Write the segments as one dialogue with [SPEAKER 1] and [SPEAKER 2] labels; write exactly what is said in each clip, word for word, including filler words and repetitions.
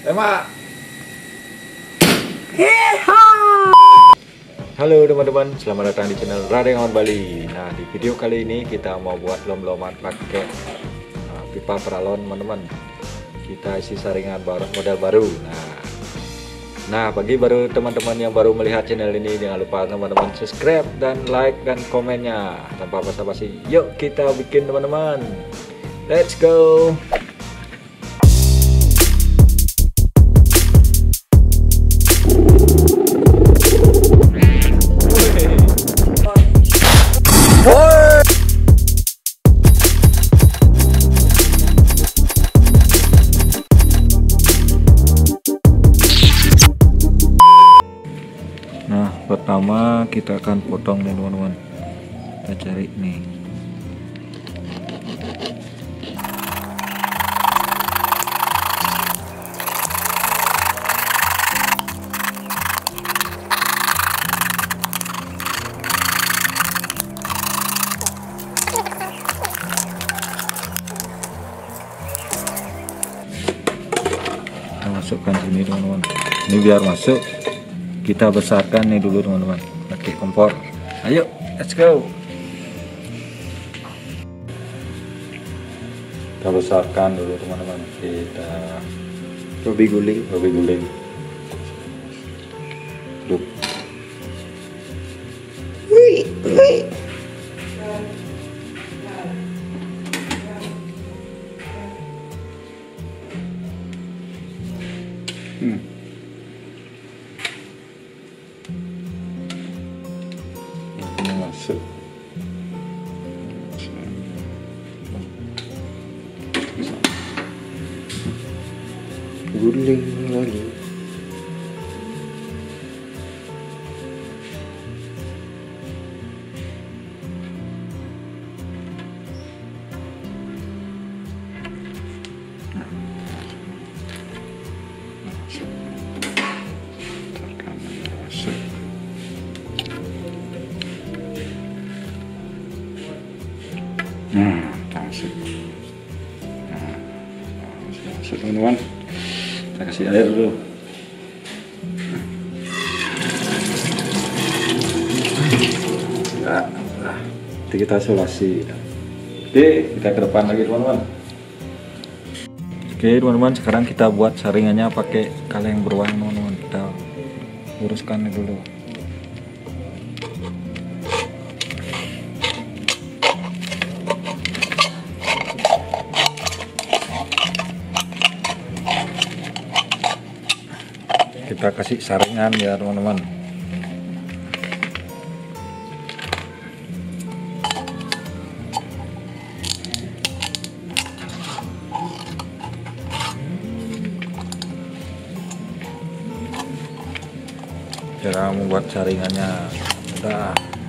[SPEAKER 1] Emang. Halo teman-teman, selamat datang di channel Radengon Bali. Nah, di video kali ini kita mau buat lom-loman pakai uh, pipa paralon, teman-teman. Kita isi saringan baru, model baru. Nah, nah bagi baru teman-teman yang baru melihat channel ini, jangan lupa teman-teman subscribe dan like dan komennya. Tanpa basa-basi, yuk kita bikin teman-teman. Let's go. Nah, pertama kita akan potong nih teman-teman. Kita cari nih. Kita masukkan sini teman-teman. Ini biar masuk. Kita besarkan nih dulu teman-teman, pakai kompor. Ayo, let's go. Kita besarkan dulu teman-teman. Kita babi guling, babi guling. Duh. Wih, wih. Hmm. Masuk guling lagi. Nah, masuk. Nah, masuk teman-teman. Kita kasih air dulu. Nah, nah, nanti kita isolasi. Oke, kita ke depan lagi teman-teman. Oke teman-teman, sekarang kita buat saringannya pakai kaleng beruang teman-teman. Kita luruskan dulu. Kita kasih saringan ya teman-teman. Cara membuat saringannya mudah.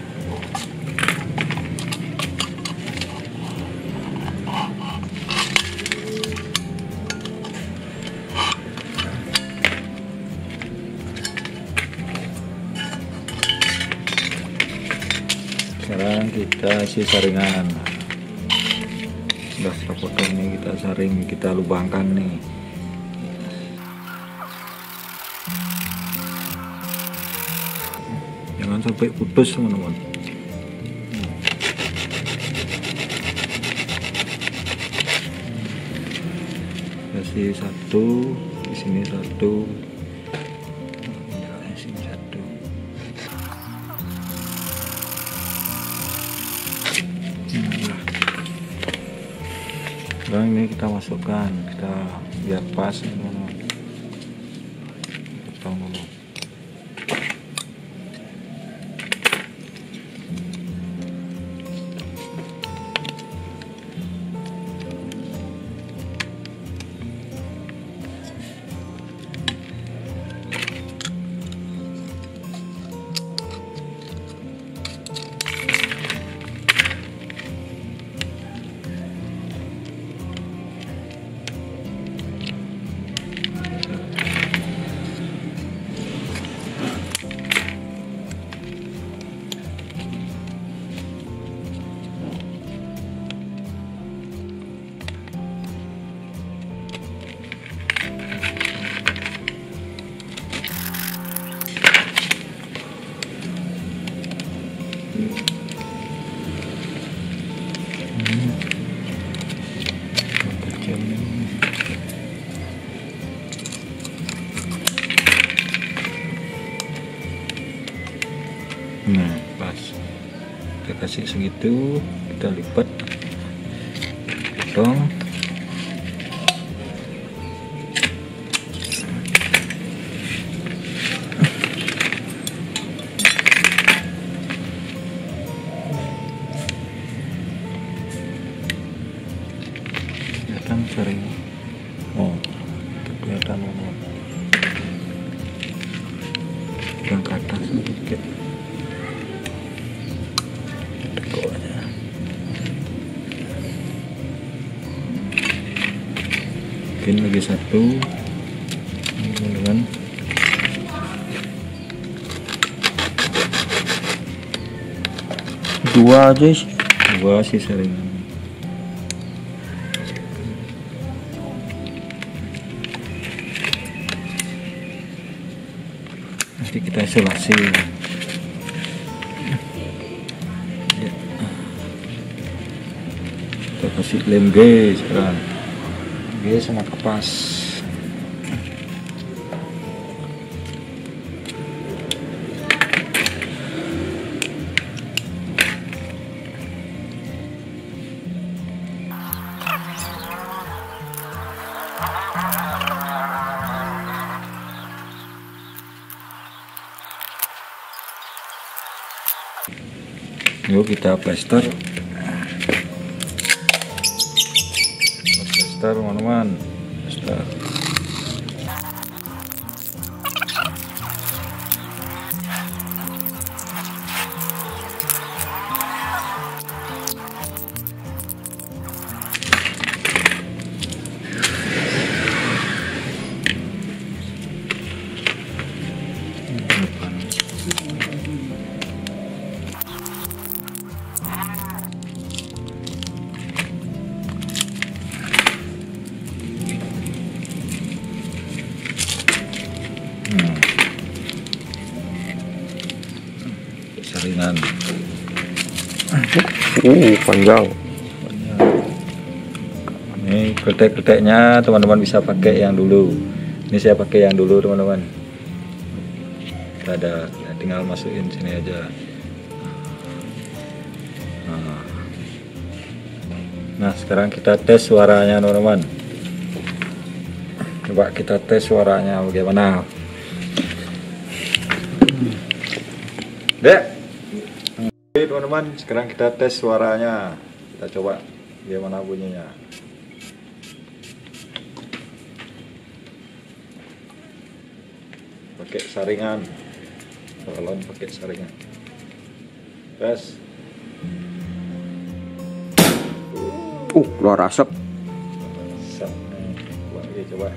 [SPEAKER 1] Sekarang kita isi saringan. Sudah kita potong nih, kita saring, kita lubangkan nih. Jangan sampai putus teman-teman. Kasih satu, di sini satu. Sekarang ini kita masukkan, kita biar pas teman-teman. Potong dulu. Nah, pas kita kasih segitu, kita lipat, potong. Kelihatan sering, oh kelihatan mana yang ke atas sedikit. Tekuk aja. Mungkin lagi satu, teman-teman. Dua aja sih. Dua sih sering. Nanti kita isolasi. Kita kasih lem G sekarang, G sama kapas. Yuk kita plaster, plaster teman-teman, plaster. Saringan.
[SPEAKER 2] Uh, panjang.
[SPEAKER 1] Ini kretek-kreteknya teman-teman bisa pakai yang dulu. Ini saya pakai yang dulu teman-teman. Ada, tinggal masukin sini aja. Nah, nah sekarang kita tes suaranya teman-teman. Coba kita tes suaranya bagaimana. Dek. Oke teman-teman, sekarang kita tes suaranya. Kita coba bagaimana bunyinya. Pakai saringan, paralon pakai saringan. Tes.
[SPEAKER 2] Uh, keluar asap.
[SPEAKER 1] Asap. Coba lagi, coba.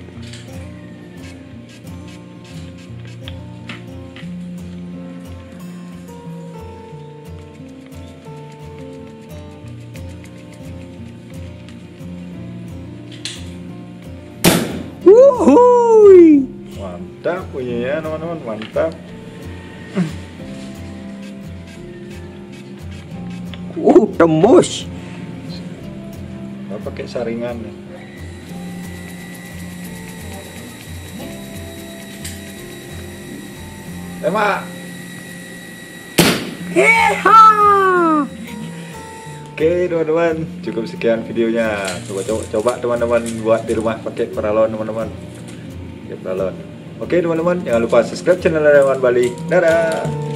[SPEAKER 2] Wuhui.
[SPEAKER 1] Mantap bunyinya teman-teman, mantap.
[SPEAKER 2] Uh, tembus.
[SPEAKER 1] Nah, pakai saringan. Emak.
[SPEAKER 2] Heha.
[SPEAKER 1] Oke teman-teman, cukup sekian videonya. Coba coba, coba teman-teman buat di rumah pakai paralon teman-teman. Pakai paralon. Oke teman-teman, jangan lupa subscribe channel Radeon Bali. Dadah.